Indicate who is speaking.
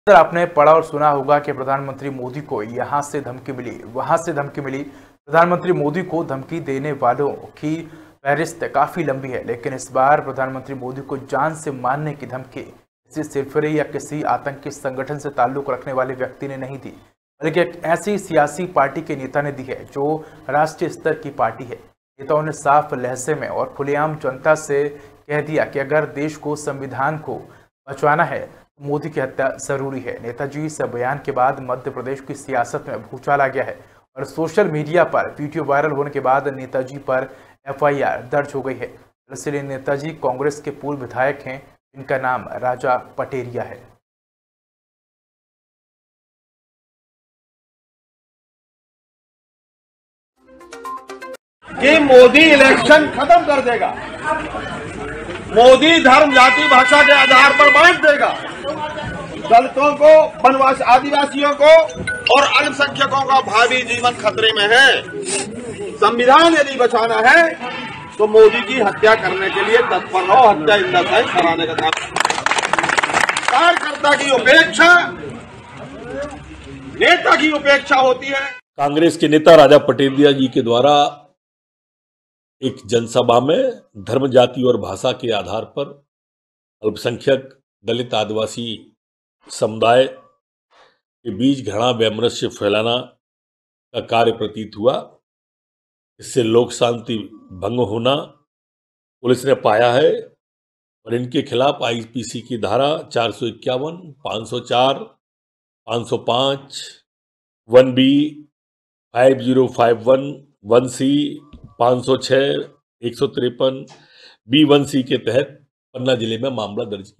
Speaker 1: Sir, आपने पढ़ा और सुना होगा कि प्रधानमंत्री मोदी को यहाँ से धमकी मिली, वहां से धमकी मिली। प्रधानमंत्री मोदी को धमकी देने वालों की फहरिस्त काफी लंबी है, लेकिन इस बार प्रधानमंत्री मोदी को जान से मारने की धमकी किसी सिरफिरे या किसी आतंकी संगठन से ताल्लुक रखने वाले व्यक्ति ने नहीं दी, बल्कि एक ऐसी सियासी पार्टी के नेता ने दी है जो राष्ट्रीय स्तर की पार्टी है। नेताओं ने साफ लहजे में और खुलेआम जनता से कह दिया कि अगर देश को, संविधान को बचाना है, मोदी की हत्या जरूरी है। नेताजी इस बयान के बाद मध्य प्रदेश की सियासत में भूचाल आ गया है और सोशल मीडिया पर वीडियो वायरल होने के बाद नेताजी पर एफआईआर दर्ज हो गई है। इसलिए नेताजी कांग्रेस के पूर्व विधायक हैं, जिनका नाम राजा पटेरिया है।
Speaker 2: कि मोदी इलेक्शन खत्म कर देगा, मोदी धर्म, जाति, भाषा के आधार पर बांट देगा, दलितों को, वनवासी, आदिवासियों को और अल्पसंख्यकों का भावी जीवन खतरे में है। संविधान यदि बचाना है तो मोदी की हत्या करने के लिए तत्पर रहो, हत्या इंदस कराने का काम। कार्यकर्ता की उपेक्षा नेता की उपेक्षा होती है।
Speaker 3: कांग्रेस के नेता राजा पटेरिया जी के द्वारा एक जनसभा में धर्म, जाति और भाषा के आधार पर अल्पसंख्यक, दलित, आदिवासी समुदाय के बीच घृणा वैमनस्य फैलाना का कार्य प्रतीत हुआ। इससे लोक शांति भंग होना पुलिस ने पाया है और इनके खिलाफ आईपीसी की धारा 451, 504, 505, 1B, 5051, 1C, 506, 153, B1C के तहत पन्ना जिले में मामला दर्ज किया।